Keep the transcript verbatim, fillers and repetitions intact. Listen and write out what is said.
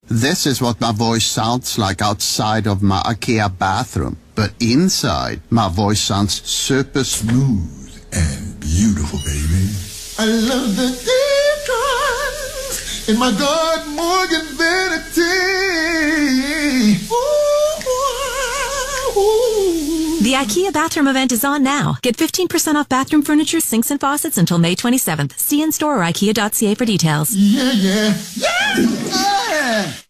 This is what my voice sounds like outside of my Ikea bathroom. But inside, my voice sounds super smooth and beautiful, baby. I love the deep trance in my God Morgan vanity. Ooh, ooh, ooh. The IKEA bathroom event is on now. Get fifteen percent off bathroom furniture, sinks, and faucets until May twenty-seventh. See in store or ikea dot c a for details. Yeah, yeah, yeah! yeah.